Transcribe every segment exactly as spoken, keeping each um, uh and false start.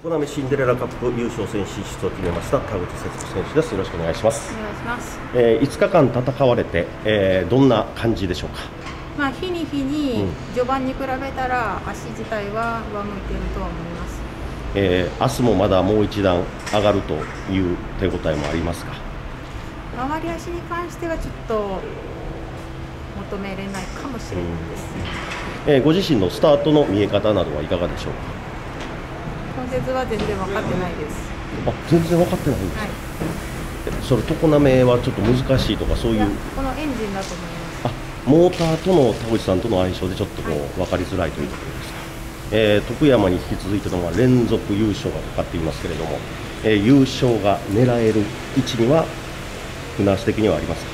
常滑シンデレラカップ優勝選手進出を決めました田口節子選手です。よろしくお願いします。 お願いします。 えー、いつかかん戦われて、えー、どんな感じでしょうか。 まあ日に日に序盤に比べたら足自体は上向いているとは思います。 えー、明日もまだもう一段上がるという手応えもありますか。 回り足に関してはちょっと求めれないかもしれないです、 うんえー、ご自身のスタートの見え方などはいかがでしょうか。 今節は全然分かってないです。 あ、全然分かってないんですか。はい、それ常滑はちょっと難しいとかそういう。 このエンジンだと思います。 あ、モーターとの田口さんとの相性でちょっとこう、はい、分かりづらいというところですか。えー、徳山に引き続いての連続優勝がかかっていますけれども、えー、優勝が狙える位置には船足的にはありますか。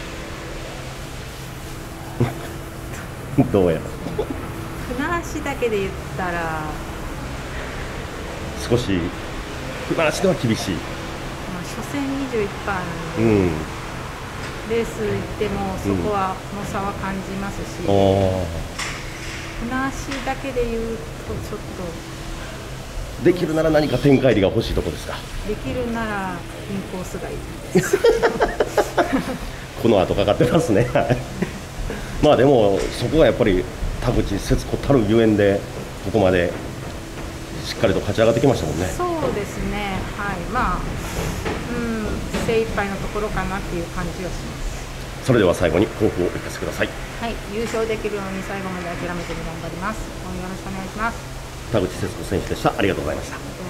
どうやら船足だけで言ったら少し船足では厳しい。 まあ、初戦にじゅういっかん、うん、レース行ってもそこはの差は感じますし、うん、船足だけで言うとちょっとできるなら何か展開力が欲しいところですか。 できるならインコースがいいですこの後かかってますねまあでもそこはやっぱり田口節子たるゆえんでここまでしっかりと勝ち上がってきましたもんね。 そうですね、はい、まあ、うん、精一杯のところかなっていう感じはします。 それでは最後に抱負をお聞かせください。 はい、優勝できるように最後まで諦めずに頑張ります。よろしくお願いします。 田口節子選手でした。ありがとうございました。